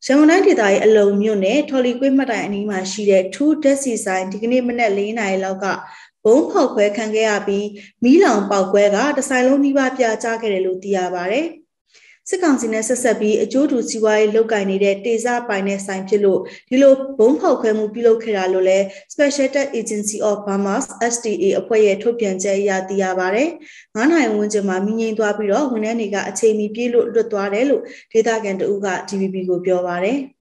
ရန်ကုန်တိုင်းဒေသကြီးအလုံမြို့နယ်ထော်လီကွေးမှတ်တိုင်အနီးမှာရှိတဲ့ထူးဓာတ်ဆီဆိုင်ဒီကနေ့မနက်4 နာရီလောက်ကဘုံဖောက်ခွဲခံခဲ့ရပြီးမီးလောင်ပေါက်ကွဲကတဆိုင်လုံးနှီးပါးပြာကျခဲ့တယ်လို့သိရပါတယ်။စစ်ကောင်စီနဲ့ဆက်ဆက်ပြီးအကျိုးတူစီးပွားရေးလုပ်ကိုင်နေတဲ့တေဇပိုင်တဲ့ဆိုင်ဖြစ်လို့ဒီလိုဘုံဖောက်ခွဲမှုပြုလုပ်ခဲ့တာလို့လဲ Special Tactical Agency of Burma STA အဖွဲ့ရဲ့ထုတ်ပြန်ချက်အရသိရပါတယ်။9 နိုင်ဝန်းကျင်မှာမြင်းသွားပြီးတော့ဝန်ထမ်းတွေကအချိန်မီပြေးလို့လွတ်သွားတယ်လို့ဒေသခံတအုပ်က DVB ကိုပြောပါတယ်။